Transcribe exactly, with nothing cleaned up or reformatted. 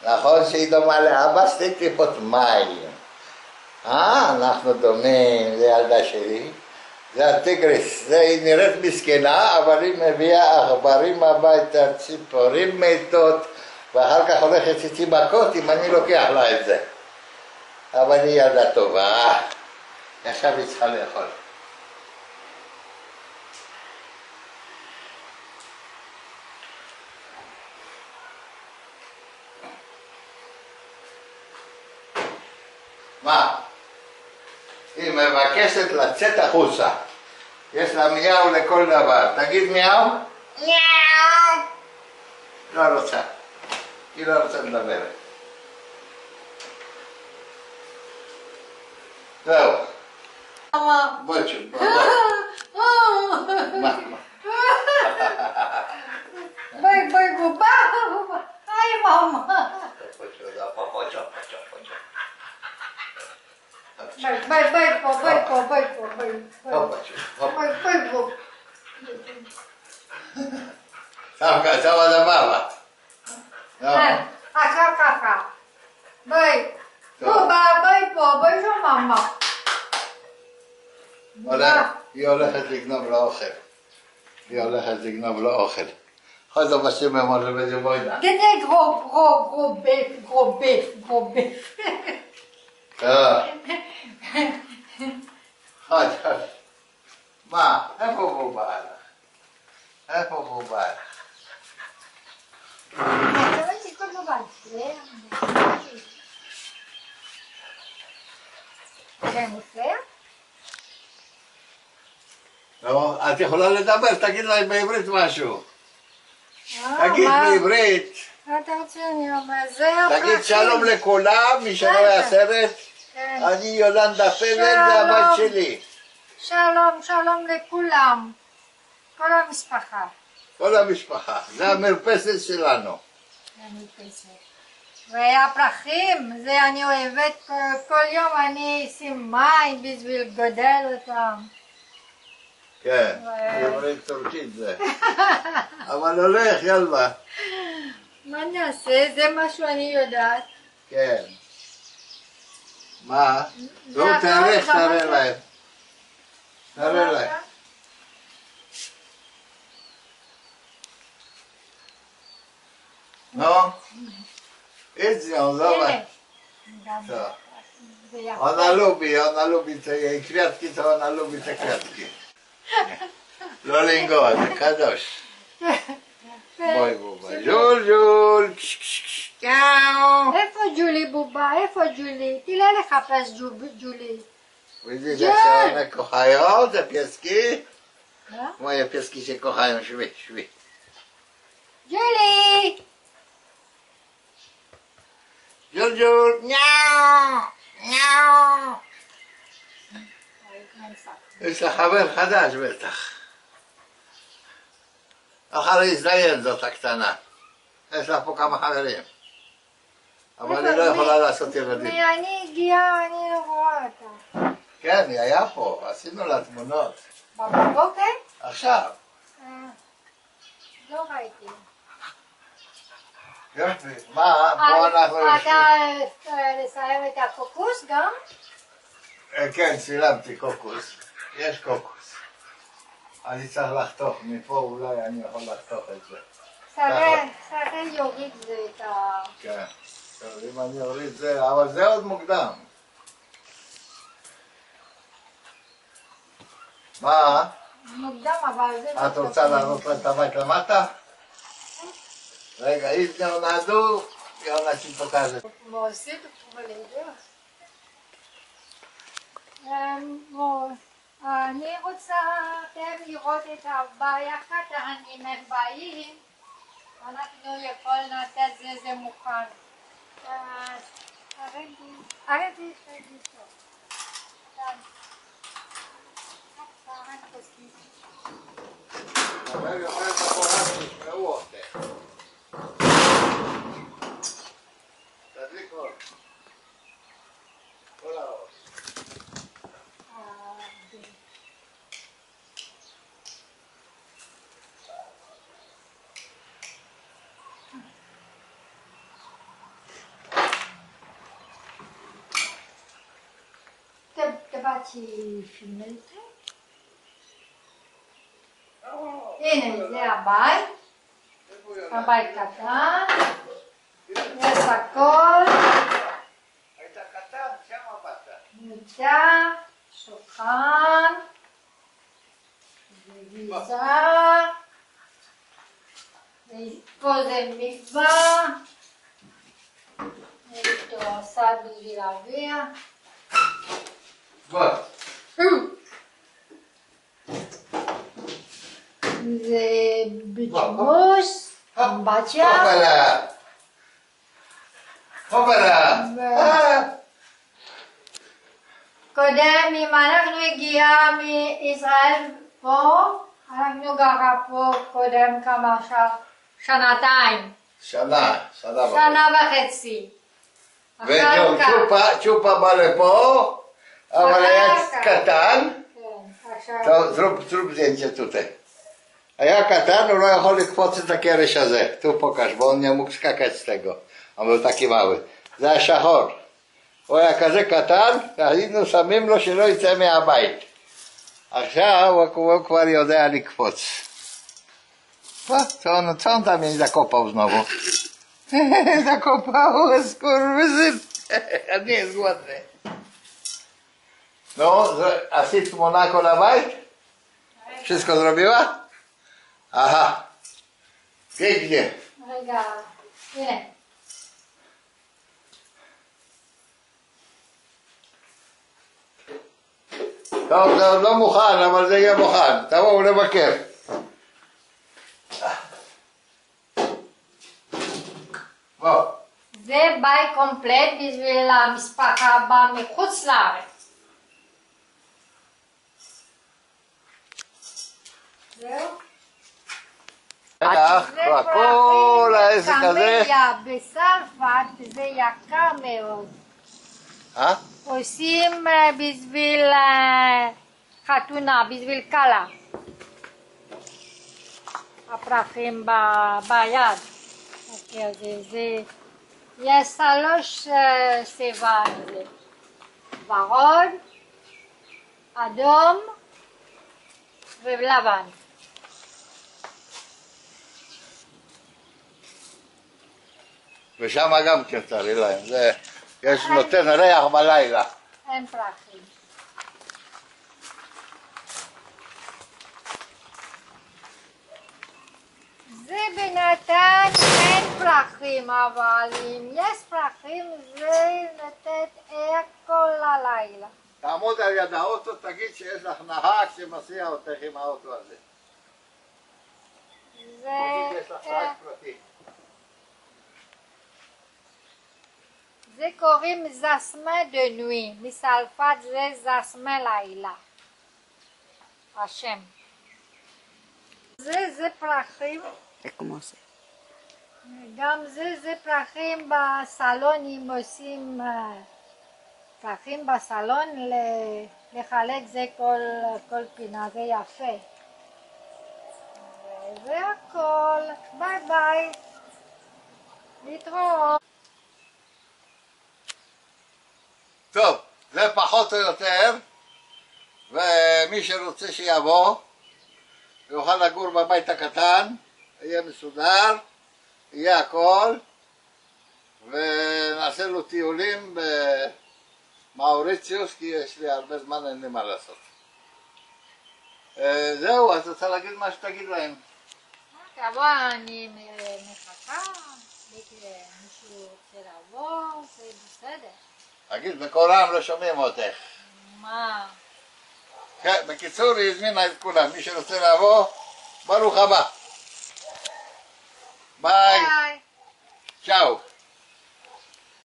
נכון שהיא דומה לאבא? שתי טיפות מים. אה, אנחנו דומים, זה ילדה שלי. זה הטיגריס, זה, היא נראית מסכנה, אבל היא מביאה עכברים הביתה, ציפורים מתות, ואחר כך הולכת איתי מכות אם אני לוקח לה את זה. אבל היא ילדה טובה. עכשיו היא צריכה לאכול. מה? היא מבקשת לצאת החוצה. יש לה מיהו לכל דבר. תגיד מיהו? מיהו. לא רוצה. היא לא רוצה לדבר. זהו. בואי שוב. מה? ביי ביי בובה. היי מאמה. Bye, bye, bye, po, bye, po, bye, po, bye, bye, bye, po. עכשיו על המאמה. עכשיו ככה. ביי. בובה, ביי פה, ביי של מאמה. היא הולכת לגנוב לו אוכל. היא הולכת לגנוב לו אוכל. אחרי זה בשם אמר בזה בוידה. תגיד גרו, גרו, גרו בף, גרו בף, גרו בף. חד, חד. מה? איפה בובה הלך? איפה בובה הלך? Давайте колбасу. זה מופלא? לא, את יכולה לדבר, תגיד להם בעברית משהו. תגיד בעברית. מה אתה רוצה אני אומר? זה הפרחים. תגיד שלום לכולם, מי שרואה הסרט. אני יולנדה פלד, זה הבית שלי. שלום, שלום לכולם. כל המשפחה. כל המשפחה, זה המרפסת שלנו. המרפסת. והפרחים, זה אני אוהבת, כל יום אני אשים מים בשביל לגדל אותם. כן, עברית טורקית זה. אבל הולך, יאללה. מה נעשה? זה משהו אני יודעת. כן. מה? נו, תארך, תראה להם. תראה להם. No? Idź ją, zobacz. Co? Ona lubi, ona lubi te jej kwiatki, to ona lubi te kwiatki. Lolingo, זה קדוש. בואי בובה. ז'ול ז'ול. איפה ג'ולי בובה? איפה ג'ולי? תלך לחפש ג'ולי. Widzisz, jak się one kochają, te pieski? Moje pieski się kochają, szwi, szwi. ג'ולי! ג'ול ג'ול, ניאו, ניאו. יש לה חבר חדש בטח. אחרי הזדיין זאת הקטנה. יש לה פה כמה חברים. אבל היא לא יכולה לעשות ילדים. אני הגיעה, אני לא רואה אותה. כן, היא היה פה, עשינו לה תמונות. בבוקר? עכשיו. לא ראיתי. יופי, מה? פה אנחנו יושבים. אתה לסיים את הקוקוס גם? כן, צילמתי קוקוס. יש קוקוס. אני צריך לחתוך, מפה אולי אני יכול לחתוך את זה. שרי יוריד זה את ה... כן, טוב, אם אני אוריד זה, אבל זה עוד מוקדם. מה? מוקדם, אבל זה... את רוצה לעלות לה את הבית למטה? רגע, איז נענדו, יונה ציפוקה. מועסית ולהידע. אני רוצה אתם לראות את הבעיה קטן, אם הם באים, אנחנו יכולים לתת זה מוכן. הרדי, הרדי, הרדי טוב. אבל יוכל בחורה שתשמעו אותך. תדליק אור. כל האור. pas qui filme le truc. הנה, זה הבית. הבית קטן. יש הכל. היית קטן, שם באת. מיטה, שולחן. ויזה. פה זה מטבח. יש פה סד בשביל להביא. בוא. זה בצ'מוס, אמבטיה. הופלה. הופלה. קודם, אם אנחנו הגיעה מישראל פה, אנחנו גרה פה קודם כמה שנתיים. שנה, שנה וחצי. שנה וחצי. וצ'ופה בא לפה, אבל היה קטן. טוב, זרוב zdjęcie tutaj. היה קטן, הוא לא יכול לקפוץ את הקרש הזה. tu pokaż, bo on nie mógł skakać z tego. On był taki mały. זה היה שחור. הוא היה כזה קטן, היינו שמים לו שלא יצא מהבית. עכשיו הוא כבר יודע לקפוץ. Co on, co on tam jej zakopał znowu? Zakopał, skurwysyn. Nie jest głodny. No, עשית תמונה כל הבית? wszystko zrobiła? Aha. Pięknie. רגע, הנה. טוב, זה עוד לא מוכן, אבל זה יהיה מוכן. תבואו לבקר. בוא. זה בית קומפלט בשביל המשפחה הבאה מחוץ לארץ. זהו. כל העסק הזה. קמליה בצרפת זה יקר מאוד. אה? עושים בשביל חתונה, בשביל כלה. הפרחים ביד. יש שלוש צבע לזה. ורוד, אדום ולבן. ושם גם כן תראי להם, זה יש נותן ריח בלילה. אין פרחים. זה בינתיים אין פרחים, אבל אם יש פרחים זה לתת אור כל הלילה. תעמוד על יד האוטו, תגיד שיש לך נהג שמסיע אותך עם האוטו הזה. זה... יש לך נהג פרטי. זה קוראים זסמה דה נוי, מסלפת זה זסמה לילה. השם. זה זה פרחים. גם זה זה פרחים בסלון, אם עושים פרחים בסלון, לחלק זה כל, כל פינה, זה יפה. זה הכל. ביי ביי. להתראות. טוב, זה פחות או יותר, ומי שרוצה שיבוא, יוכל לגור בבית הקטן, יהיה מסודר, יהיה הכל, ונעשה לו טיולים במאוריציוס, כי יש לי הרבה זמן, אין לי מה לעשות. זהו, אז רוצה להגיד מה שתגיד להם. תבוא, אני מחכה, מישהו רוצה לבוא, זה בסדר. תגיד, בקול רם לא שומעים אותך. מה? כן, בקיצור, היא הזמינה את כולם. מי שרוצה לבוא, ברוך הבא. ביי. ביי. צ'או.